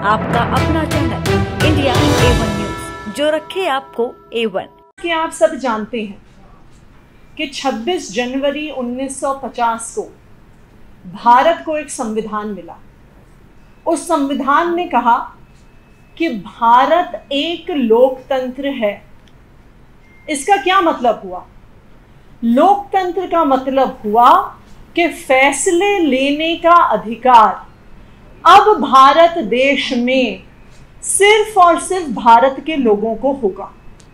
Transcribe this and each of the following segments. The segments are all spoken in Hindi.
आपका अपना चैनल इंडिया A1 न्यूज, जो रखे आपको A1। कि आप सब जानते हैं कि 26 जनवरी 1950 को भारत को एक संविधान मिला। उस संविधान ने कहा कि भारत एक लोकतंत्र है। इसका क्या मतलब हुआ? लोकतंत्र का मतलब हुआ कि फैसले लेने का अधिकार अब भारत देश में सिर्फ और सिर्फ भारत के लोगों को होगा।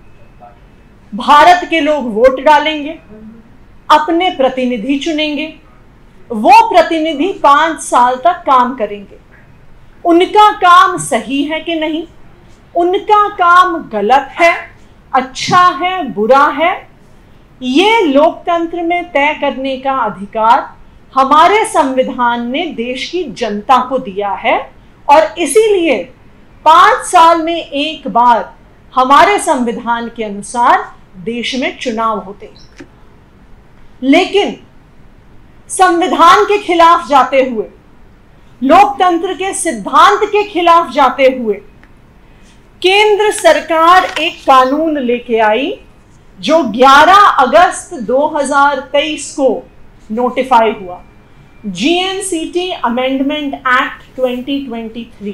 भारत के लोग वोट डालेंगे, अपने प्रतिनिधि चुनेंगे, वो प्रतिनिधि 5 साल तक काम करेंगे। उनका काम सही है कि नहीं, उनका काम गलत है, अच्छा है, बुरा है, ये लोकतंत्र में तय करने का अधिकार हमारे संविधान ने देश की जनता को दिया है। और इसीलिए 5 साल में एक बार हमारे संविधान के अनुसार देश में चुनाव होते हैं। लेकिन संविधान के खिलाफ जाते हुए, लोकतंत्र के सिद्धांत के खिलाफ जाते हुए केंद्र सरकार एक कानून लेके आई जो 11 अगस्त 2023 को नोटिफाई हुआ, जीएनसीटी अमेंडमेंट एक्ट 2023।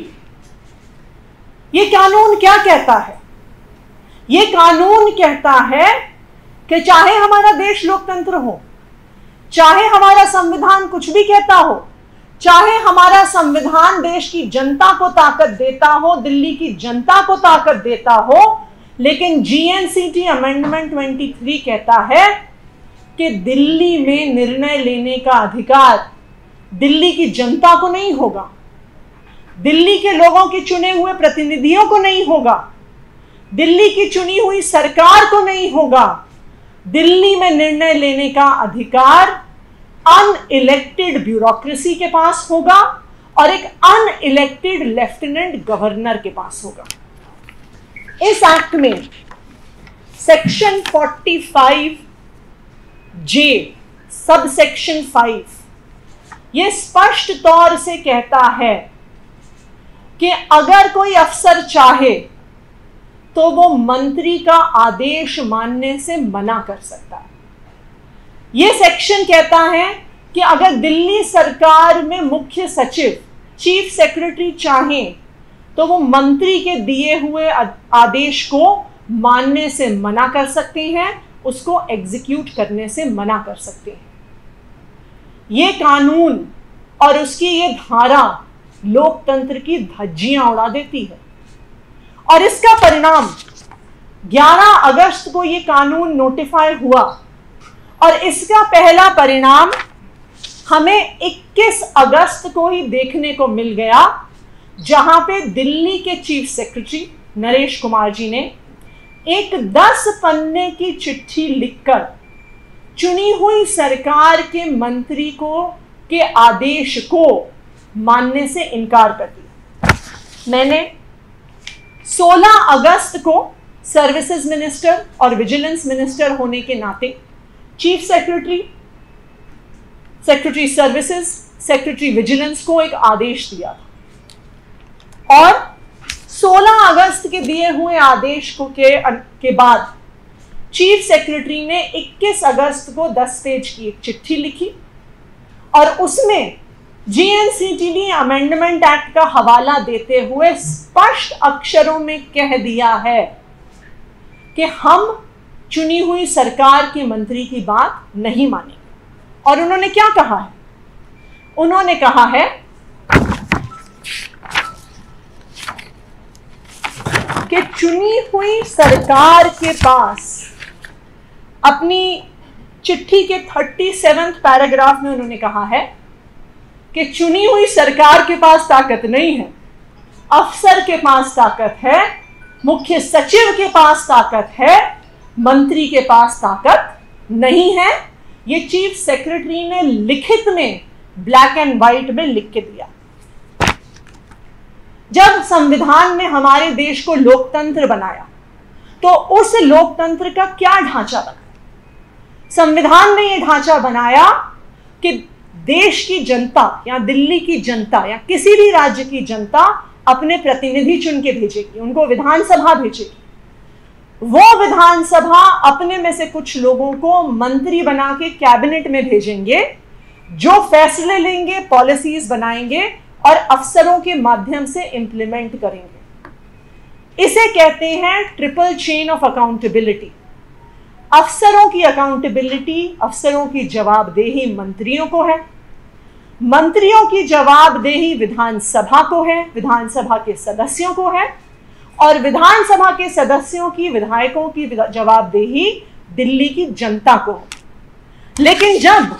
ये कानून क्या कहता है? ये कानून कहता है कि चाहे हमारा देश लोकतंत्र हो, चाहे हमारा संविधान कुछ भी कहता हो, चाहे हमारा संविधान देश की जनता को ताकत देता हो, दिल्ली की जनता को ताकत देता हो, लेकिन जीएनसीटी अमेंडमेंट 23 कहता है कि दिल्ली में निर्णय लेने का अधिकार दिल्ली की जनता को नहीं होगा, दिल्ली के लोगों के चुने हुए प्रतिनिधियों को नहीं होगा, दिल्ली की चुनी हुई सरकार को नहीं होगा। दिल्ली में निर्णय लेने का अधिकार अनइलेक्टेड ब्यूरोक्रेसी के पास होगा और एक अनइलेक्टेड लेफ्टिनेंट गवर्नर के पास होगा। इस एक्ट में सेक्शन 45 जे सब सेक्शन 5 ये स्पष्ट तौर से कहता है कि अगर कोई अफसर चाहे तो वो मंत्री का आदेश मानने से मना कर सकता है। ये सेक्शन कहता है कि अगर दिल्ली सरकार में मुख्य सचिव, चीफ सेक्रेटरी चाहे तो वो मंत्री के दिए हुए आदेश को मानने से मना कर सकते हैं, उसको एग्जीक्यूट करने से मना कर सकते हैं। ये कानून और उसकी ये धारा लोकतंत्र की धज्जियां उड़ा देती है। और इसका परिणाम 11 अगस्त को ये कानून नोटिफाई हुआ और इसका पहला परिणाम हमें 21 अगस्त को ही देखने को मिल गया, जहां पे दिल्ली के चीफ सेक्रेटरी नरेश कुमार जी ने एक 10 पन्ने की चिट्ठी लिखकर चुनी हुई सरकार के मंत्री को के आदेश को मानने से इनकार कर दिया। मैंने 16 अगस्त को सर्विसेज मिनिस्टर और विजिलेंस मिनिस्टर होने के नाते chief secretary, secretary services, secretary vigilance को एक आदेश दिया था। और 16 अगस्त के दिए हुए आदेश के बाद चीफ सेक्रेटरी ने 21 अगस्त को 10 पेज की एक चिट्ठी लिखी और उसमें जीएनसीटी अमेंडमेंट एक्ट का हवाला देते हुए स्पष्ट अक्षरों में कह दिया है कि हम चुनी हुई सरकार के मंत्री की बात नहीं मानेंगे। और उन्होंने क्या कहा है? उन्होंने कहा है कि चुनी हुई सरकार के पास, अपनी चिट्ठी के 37वें पैराग्राफ में उन्होंने कहा है कि चुनी हुई सरकार के पास ताकत नहीं है, अफसर के पास ताकत है, मुख्य सचिव के पास ताकत है, मंत्री के पास ताकत नहीं है। ये चीफ सेक्रेटरी ने लिखित में ब्लैक एंड व्हाइट में लिख के दिया। जब संविधान ने हमारे देश को लोकतंत्र बनाया तो उस लोकतंत्र का क्या ढांचा बना? संविधान ने यह ढांचा बनाया कि देश की जनता या दिल्ली की जनता या किसी भी राज्य की जनता अपने प्रतिनिधि चुन के भेजेगी, उनको विधानसभा भेजेगी। वो विधानसभा अपने में से कुछ लोगों को मंत्री बना के कैबिनेट में भेजेंगे, जो फैसले लेंगे, पॉलिसीज बनाएंगे और अफसरों के माध्यम से इंप्लीमेंट करेंगे। इसे कहते हैं ट्रिपल चेन ऑफ अकाउंटेबिलिटी। अफसरों की अकाउंटेबिलिटी, अफसरों की जवाबदेही मंत्रियों को है, मंत्रियों की जवाबदेही विधानसभा को है, विधानसभा के सदस्यों को है, और विधानसभा के सदस्यों की, विधायकों की जवाबदेही दिल्ली की जनता को है। लेकिन जब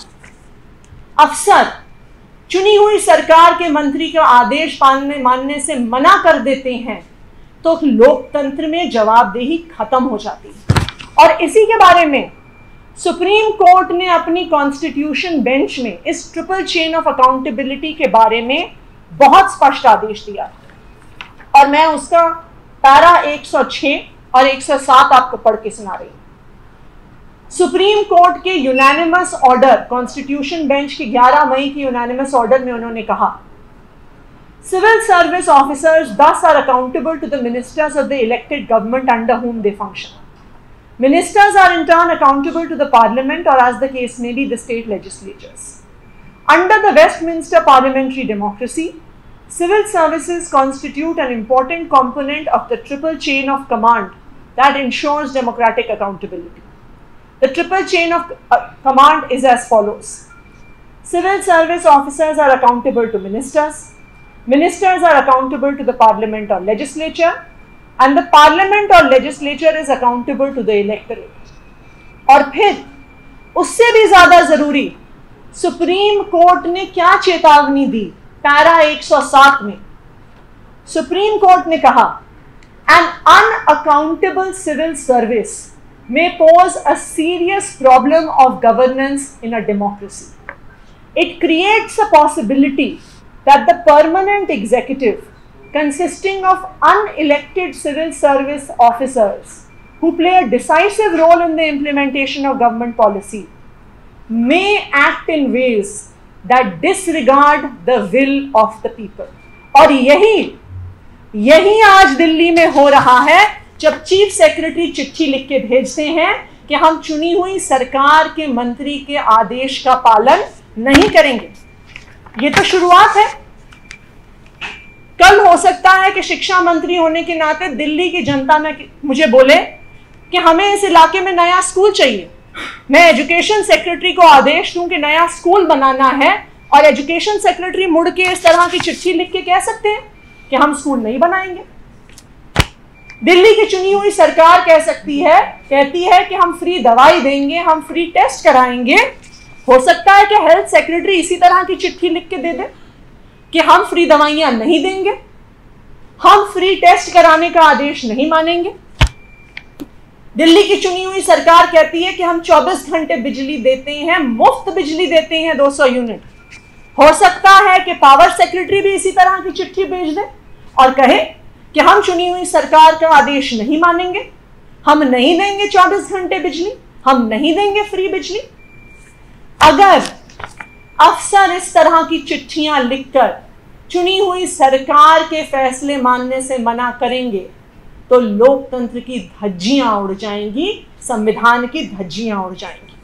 अफसर चुनी हुई सरकार के मंत्री का आदेश मानने से मना कर देते हैं तो लोकतंत्र में जवाबदेही खत्म हो जाती है। और इसी के बारे में सुप्रीम कोर्ट ने अपनी कॉन्स्टिट्यूशन बेंच में इस ट्रिपल चेन ऑफ अकाउंटेबिलिटी के बारे में बहुत स्पष्ट आदेश दिया, और मैं उसका पैरा 106 और 107 आपको पढ़ के सुना रही हूं। सुप्रीम कोर्ट के यूनानिमस ऑर्डर, कॉन्स्टिट्यूशन बेंच के 11 मई के यूनानिमस ऑर्डर में उन्होंने कहा, civil service officers thus are accountable to the ministers of the elected government under whom they function. Ministers are in turn accountable to the parliament, or as the case may be, the state legislatures. Under the Westminster parliamentary democracy, civil services constitute an important component of the triple chain of command that ensures democratic accountability. The triple chain of command is as follows. Civil service officers are accountable to ministers. Ministers are accountable to the parliament or legislature. And the parliament or legislature is accountable to the electorate. और फिर उससे भी ज्यादा जरूरी, सुप्रीम कोर्ट ने क्या चेतावनी दी पैरा 107 में? सुप्रीम कोर्ट ने कहा, an unaccountable civil service may pose a serious problem of governance in a democracy. It creates a possibility that the permanent executive, consisting of unelected civil service officers who play a decisive role in the implementation of government policy, may act in ways that disregard the will of the people. और यही आज दिल्ली में हो रहा है, जब चीफ सेक्रेटरी चिट्ठी लिख के भेजते हैं कि हम चुनी हुई सरकार के मंत्री के आदेश का पालन नहीं करेंगे। ये तो शुरुआत है। कल हो सकता है कि शिक्षा मंत्री होने के नाते दिल्ली की जनता में मुझे बोले कि हमें इस इलाके में नया स्कूल चाहिए। मैं एजुकेशन सेक्रेटरी को आदेश दूं कि नया स्कूल बनाना है, और एजुकेशन सेक्रेटरी मुड़ के इस तरह की चिट्ठी लिख के कह सकते हैं कि हम स्कूल नहीं बनाएंगे। दिल्ली की चुनी हुई सरकार कहती है कि हम फ्री दवाई देंगे, हम फ्री टेस्ट कराएंगे। हो सकता है कि हेल्थ सेक्रेटरी इसी तरह की चिट्ठी लिख के दे दे कि हम फ्री दवाइयां नहीं देंगे, हम फ्री टेस्ट कराने का आदेश नहीं मानेंगे। दिल्ली की चुनी हुई सरकार कहती है कि हम 24 घंटे बिजली देते हैं, मुफ्त बिजली देते हैं 200 यूनिट। हो सकता है कि पावर सेक्रेटरी भी इसी तरह की चिट्ठी भेज दे और कहे कि हम चुनी हुई सरकार का आदेश नहीं मानेंगे, हम नहीं देंगे 24 घंटे बिजली, हम नहीं देंगे फ्री बिजली। अगर अफसर इस तरह की चिट्ठियां लिखकर चुनी हुई सरकार के फैसले मानने से मना करेंगे तो लोकतंत्र की धज्जियां उड़ जाएंगी, संविधान की धज्जियां उड़ जाएंगी।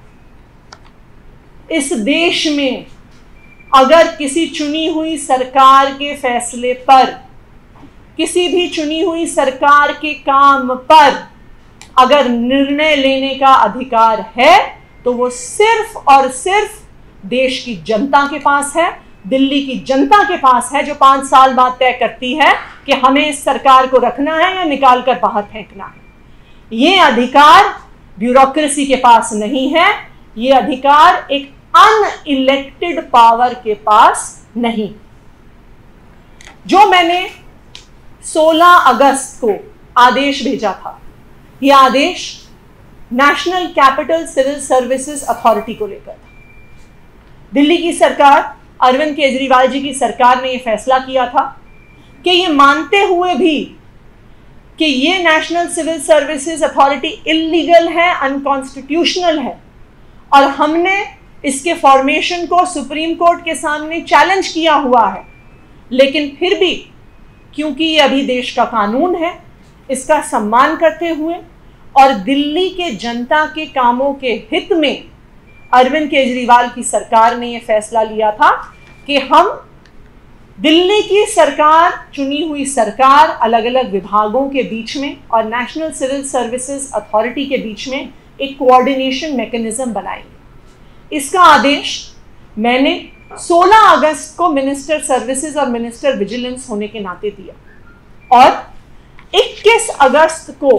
इस देश में अगर किसी चुनी हुई सरकार के फैसले पर, किसी भी चुनी हुई सरकार के काम पर अगर निर्णय लेने का अधिकार है तो वो सिर्फ और सिर्फ देश की जनता के पास है, दिल्ली की जनता के पास है, जो 5 साल बाद तय करती है कि हमें इस सरकार को रखना है या निकाल कर बाहर फेंकना है। ये अधिकार ब्यूरोक्रेसी के पास नहीं है, ये अधिकार एक अनइलेक्टेड पावर के पास नहीं। जो मैंने 16 अगस्त को आदेश भेजा था, यह आदेश national capital civil services authority को लेकर था। दिल्ली की सरकार, अरविंद केजरीवाल जी की सरकार ने यह फैसला किया था कि ये मानते हुए भी कि ये national civil services authority illegal है, अनकॉन्स्टिट्यूशनल है, और हमने इसके फॉर्मेशन को सुप्रीम कोर्ट के सामने चैलेंज किया हुआ है, लेकिन फिर भी क्योंकि ये अभी देश का कानून है, इसका सम्मान करते हुए और दिल्ली के जनता के कामों के हित में अरविंद केजरीवाल की सरकार ने यह फैसला लिया था कि हम दिल्ली की सरकार, चुनी हुई सरकार, अलग अलग विभागों के बीच में और नेशनल सिविल सर्विसेज अथॉरिटी के बीच में एक कोऑर्डिनेशन मैकेनिज्म बनाएंगे। इसका आदेश मैंने 16 अगस्त को मिनिस्टर सर्विसेज और मिनिस्टर विजिलेंस होने के नाते दिया और 21 अगस्त को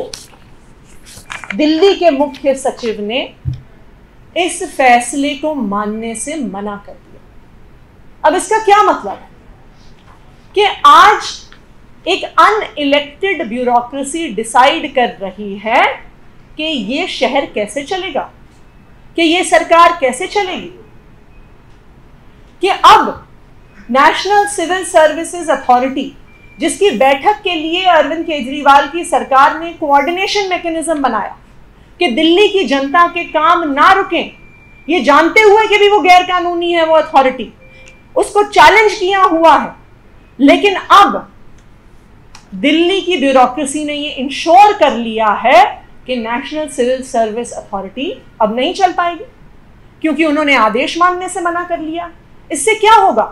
दिल्ली के मुख्य सचिव ने इस फैसले को मानने से मना कर दिया। अब इसका क्या मतलब है कि आज एक अनइलेक्टेड ब्यूरोक्रेसी डिसाइड कर रही है कि ये शहर कैसे चलेगा, कि ये सरकार कैसे चलेगी, कि अब नेशनल सिविल सर्विसेज अथॉरिटी, जिसकी बैठक के लिए अरविंद केजरीवाल की सरकार ने कोऑर्डिनेशन मैकेनिज्म बनाया कि दिल्ली की जनता के काम ना रुकें, ये जानते हुए कि भी वो गैर कानूनी है वो अथॉरिटी, उसको चैलेंज किया हुआ है, लेकिन अब दिल्ली की ब्यूरोक्रेसी ने ये इंश्योर कर लिया है कि नेशनल सिविल सर्विस अथॉरिटी अब नहीं चल पाएगी क्योंकि उन्होंने आदेश मानने से मना कर लिया। इससे क्या होगा?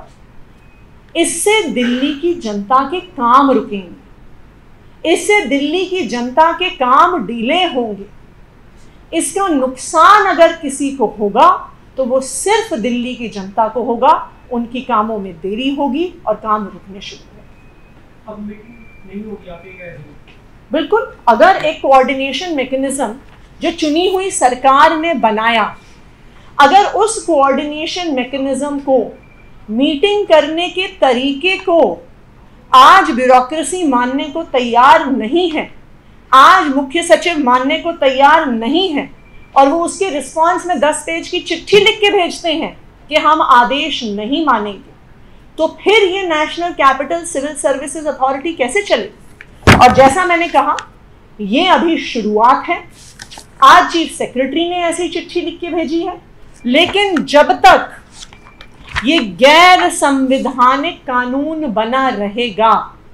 इससे दिल्ली की जनता के काम रुकेंगे, इससे दिल्ली की जनता के काम डिले होंगे। इसका नुकसान अगर किसी को होगा तो वो सिर्फ दिल्ली की जनता को होगा, उनकी कामों में देरी होगी और काम रुकने शुरू होंगे। अब मीटिंग नहीं होगी, आप ये कह रहे हैं? बिल्कुल, अगर एक कोऑर्डिनेशन मैकेनिज्म जो चुनी हुई सरकार ने बनाया, अगर उस कोऑर्डिनेशन मैकेनिज्म को, मीटिंग करने के तरीके को आज ब्यूरोक्रेसी मानने को तैयार नहीं है, आज मुख्य सचिव मानने को तैयार नहीं है और वो उसके रिस्पांस में 10 पेज की चिट्ठी लिख के भेजते हैं कि हम आदेश नहीं मानेंगे, तो फिर ये national capital civil services authority कैसे चले? और जैसा मैंने कहा, ये अभी शुरुआत है। आज चीफ सेक्रेटरी ने ऐसी चिट्ठी लिख के भेजी है, लेकिन जब तक ये गैर संवैधानिक कानून बना रहेगा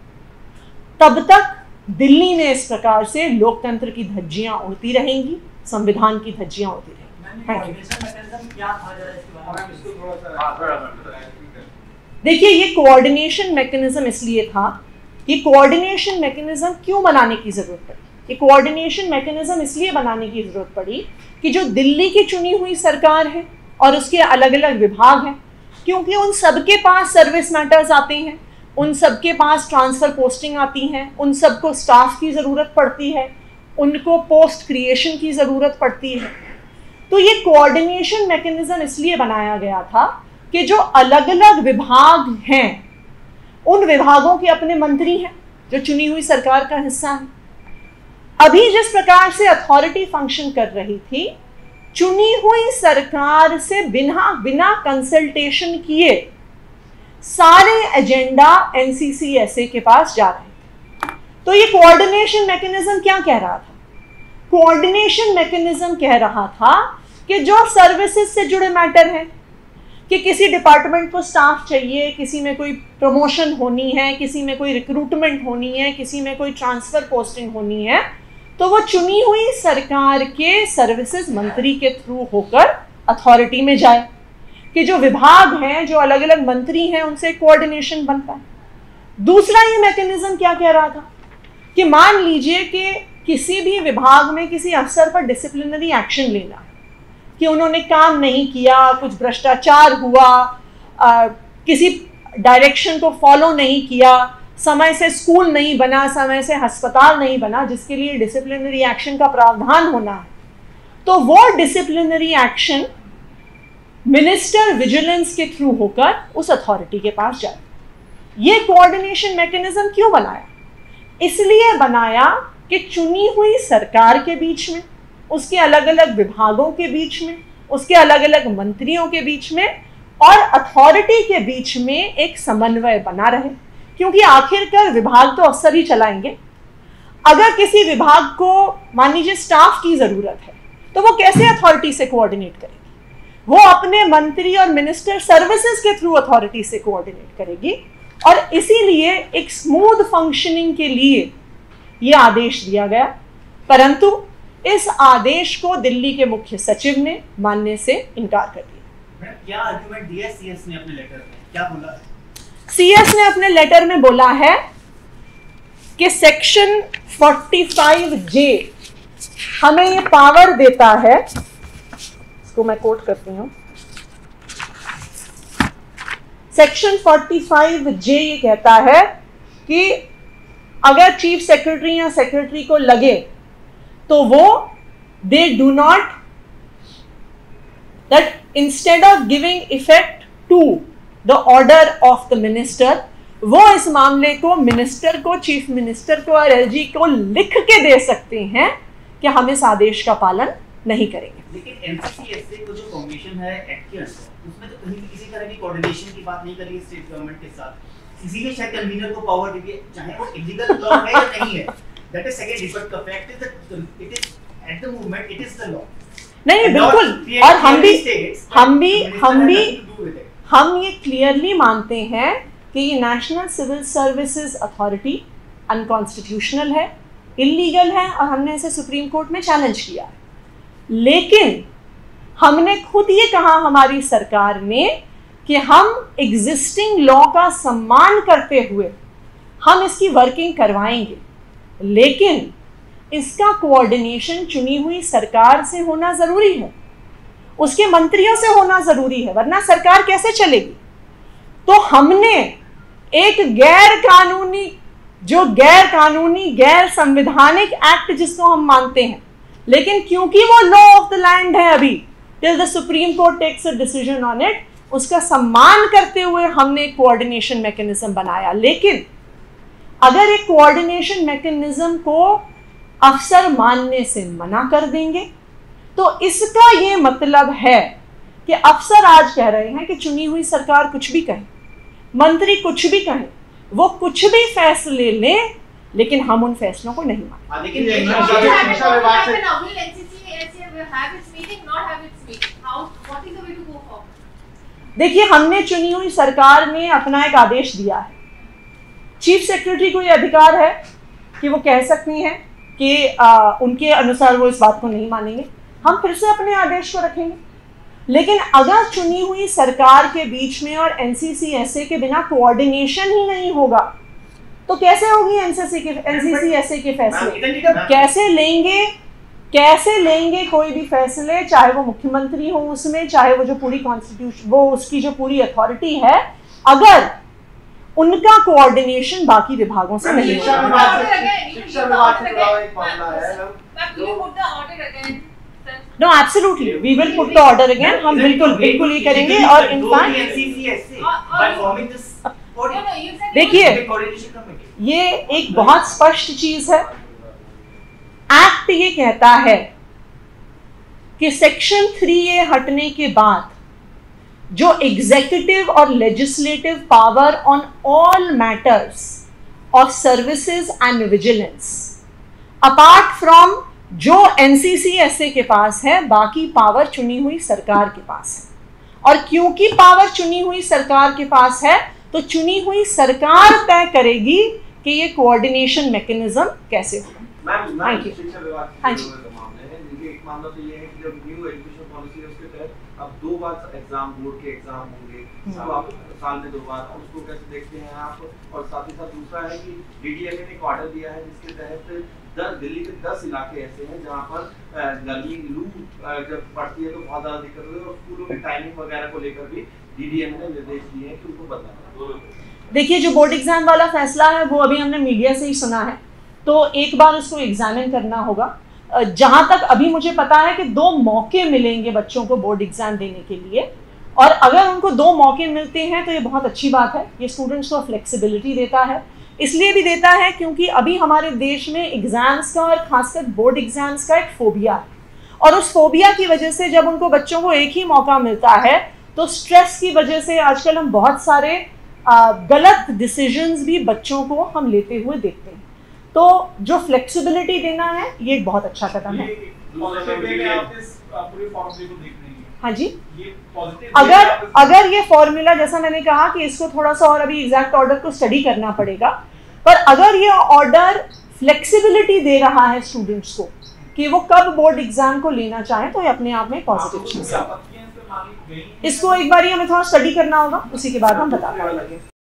तब तक दिल्ली में इस प्रकार से लोकतंत्र की धज्जियां उड़ती रहेंगी, संविधान की धज्जियां उड़ती रहेंगी। देखिए, ये कोऑर्डिनेशन मैकेनिज्म इसलिए था, ये कोऑर्डिनेशन मैकेनिज्म क्यों बनाने की जरूरत पड़ी? ये कोऑर्डिनेशन मैकेनिज्म इसलिए बनाने की जरूरत पड़ी कि जो दिल्ली की चुनी हुई सरकार है और उसके अलग अलग विभाग हैं, क्योंकि उन सबके पास सर्विस मैटर्स आते हैं, उन सबके पास ट्रांसफर पोस्टिंग आती हैं, उन सबको स्टाफ की ज़रूरत पड़ती है, उनको पोस्ट क्रिएशन की ज़रूरत पड़ती है। तो ये कोऑर्डिनेशन मैकेनिज्म इसलिए बनाया गया था कि जो अलग अलग विभाग हैं, उन विभागों के अपने मंत्री हैं जो चुनी हुई सरकार का हिस्सा है। अभी जिस प्रकार से अथॉरिटी फंक्शन कर रही थी, चुनी हुई सरकार से बिना कंसल्टेशन किए सारे एजेंडा एनसीसीएसए के पास जा रहे थे। तो ये कोऑर्डिनेशन मैकेनिज्म क्या कह रहा था? कोऑर्डिनेशन मैकेनिज्म कह रहा था कि जो सर्विसेज से जुड़े मैटर हैं, कि किसी डिपार्टमेंट को स्टाफ चाहिए, किसी में कोई प्रमोशन होनी है, किसी में कोई रिक्रूटमेंट होनी है, किसी में कोई ट्रांसफर पोस्टिंग होनी है, तो वो चुनी हुई सरकार के सर्विसेज मंत्री के थ्रू होकर अथॉरिटी में जाए, कि जो विभाग हैं, जो अलग अलग मंत्री हैं, उनसे कोऑर्डिनेशन बनता है। दूसरा ये मैकेनिज्म क्या कह रहा था कि मान लीजिए कि किसी भी विभाग में किसी अफसर पर डिसिप्लिनरी एक्शन लेना, कि उन्होंने काम नहीं किया, कुछ भ्रष्टाचार हुआ, किसी डायरेक्शन को फॉलो नहीं किया, समय से स्कूल नहीं बना, समय से अस्पताल नहीं बना, जिसके लिए डिसिप्लिनरी एक्शन का प्रावधान होना है, तो वो डिसिप्लिनरी एक्शन मिनिस्टर विजिलेंस के थ्रू होकर उस अथॉरिटी के पास जाए। ये कोऑर्डिनेशन मैकेनिज्म क्यों बनाया? इसलिए बनाया कि चुनी हुई सरकार के बीच में, उसके अलग अलग विभागों के बीच में, उसके अलग अलग मंत्रियों के बीच में और अथॉरिटी के बीच में एक समन्वय बना रहे, क्योंकि आखिरकार विभाग तो अफसर ही चलाएंगे। अगर किसी विभाग को मान लीजिए स्टाफ की जरूरत है, तो वो कैसे अथॉरिटी से कोऑर्डिनेट करेगी? वो अपने मंत्री और मिनिस्टर सर्विसेज के थ्रू अथॉरिटी से कोऑर्डिनेट करेगी और इसीलिए एक स्मूथ फंक्शनिंग के लिए ये आदेश दिया गया, परंतु इस आदेश को दिल्ली के मुख्य सचिव ने मानने से इनकार कर दिया। क्या आर्गुमेंट दिया सीएस ने अपने लेटर में, क्या बोला है? सीएस ने अपने लेटर में बोला है कि सेक्शन 45J हमें ये पावर देता है, इसको मैं कोट करती हूं। सेक्शन 45J ये कहता है कि अगर चीफ सेक्रेटरी या सेक्रेटरी को लगे तो वो they do not that instead of giving effect to the order of the minister, वो इस मामले को मिनिस्टर को, चीफ मिनिस्टर को और एलजी को लिख के दे सकते हैं कि हम इस आदेश का पालन नहीं करेंगे। लेकिन एनसीसीएसए को जो कमीशन है एक्ट के अंदर, उसमें तो कहीं भी किसी तरह की कोऑर्डिनेशन की बात नहीं करी स्टेट गवर्नमेंट के साथ। इसीलिए शायद कन्वीनर को पावर दी है, चाहे वो इलीगल लॉ है या नहीं है, that is secondary, but the fact is that it is at the moment it is the law. नहीं बिल्कुल, और हम ये क्लियरली मानते हैं कि ये national civil services authority unconstitutional है, इलीगल है, और हमने इसे सुप्रीम कोर्ट में चैलेंज किया है। लेकिन हमने खुद ये कहा हमारी सरकार ने कि हम एग्जिस्टिंग लॉ का सम्मान करते हुए हम इसकी वर्किंग करवाएंगे, लेकिन इसका कोऑर्डिनेशन चुनी हुई सरकार से होना जरूरी है, उसके मंत्रियों से होना जरूरी है, वरना सरकार कैसे चलेगी। तो हमने एक गैर कानूनी गैर संवैधानिक एक्ट जिसको हम मानते हैं, लेकिन क्योंकि वो लॉ ऑफ द लैंड है अभी till the supreme court takes a decision on it, उसका सम्मान करते हुए हमने एक कोऑर्डिनेशन मैकेनिज्म बनाया। लेकिन अगर एक कोऑर्डिनेशन मैकेनिज्म को अफसर मानने से मना कर देंगे तो इसका ये मतलब है कि अफसर आज कह रहे हैं कि चुनी हुई सरकार कुछ भी कहे, मंत्री कुछ भी कहे, वो कुछ भी फैसले लें, लेकिन हम उन फैसलों को नहीं मानते। देखिए, हमने चुनी हुई सरकार ने अपना एक आदेश दिया है, चीफ सेक्रेटरी को यह अधिकार है कि वो कह सकती हैं कि उनके अनुसार वो इस बात को नहीं मानेंगे, हम फिर से अपने आदेश को रखेंगे। लेकिन अगर चुनी हुई सरकार के बीच में और एनसीसीएसए के बिना कोऑर्डिनेशन ही नहीं होगा तो कैसे होगी एनसीसीएसए के फैसले, कैसे लेंगे कोई भी फैसले, चाहे वो मुख्यमंत्री हो उसमें, चाहे वो जो पूरी कॉन्स्टिट्यूशन, वो उसकी जो पूरी अथॉरिटी है, अगर उनका कोऑर्डिनेशन बाकी विभागों से नहीं होगा। No, absolutely. We will put the order again. हम बिल्कुल ये करेंगे। और देखिए, ये एक बहुत स्पष्ट चीज है। एक्ट ये कहता है कि सेक्शन 3A हटने के बाद जो एग्जीक्यूटिव और legislative power on all matters of services and vigilance apart from जो एनसीसीएसए के पास है, बाकी पावर चुनी हुई सरकार के पास है। और क्योंकि पावर चुनी हुई सरकार के पास है तो चुनी हुई सरकार तय करेगी कि ये कोऑर्डिनेशन मैकेनिज्म कैसे होगा। शिक्षा विभाग के मामले है, देखिए एक मामला तो ये है कि जब न्यू एजुकेशन पॉलिसी है उसके तहत अब 2 बार एग्जाम, बोर्ड के एग्जाम होंगे, तो आप साल में 2 बार, उसको कैसे देखते हैं आप। और साथ ही साथ दूसरा है कि डीडीएमए ने एक ऑर्डर दिया है जिसके तहत दिल्ली के 10 इलाके ऐसे हैं जहाँ पर गर्मी लू जब पड़ती है तो बहुत ज़्यादा दिक्कत होती है, और स्कूलों की टाइमिंग वगैरह को लेकर भी डीडीएमए ने निर्देश दिए हैं कि उनको बदलना। देखिए, जो बोर्ड एग्जाम वाला फैसला है वो अभी हमने मीडिया से ही सुना है, तो एक बार उसको एग्जामिन करना होगा। जहां तक अभी मुझे पता है कि 2 मौके मिलेंगे बच्चों को बोर्ड एग्जाम देने के लिए, और अगर उनको 2 मौके मिलते हैं तो ये बहुत अच्छी बात है। ये स्टूडेंट्स को फ्लेक्सिबिलिटी देता है, इसलिए भी देता है क्योंकि अभी हमारे देश में एग्जाम्स का और खासकर बोर्ड एग्जाम्स का एक फोबिया है, और उस फोबिया की वजह से जब उनको बच्चों को एक ही मौका मिलता है तो स्ट्रेस की वजह से आजकल हम बहुत सारे गलत डिसीजंस भी बच्चों को हम लेते हुए देखते हैं। तो जो फ्लेक्सिबिलिटी देना है ये एक बहुत अच्छा कदम है। हाँ जी, अगर ये फॉर्मूला, जैसा मैंने कहा कि इसको थोड़ा सा और अभी एग्जैक्ट ऑर्डर को स्टडी करना पड़ेगा, पर अगर ये ऑर्डर फ्लेक्सिबिलिटी दे रहा है स्टूडेंट्स को कि वो कब बोर्ड एग्जाम को लेना चाहे, तो ये अपने आप में पॉजिटिव चीज है। इसको एक बार हमें थोड़ा स्टडी करना होगा, उसी के बाद हम बता पाएंगे।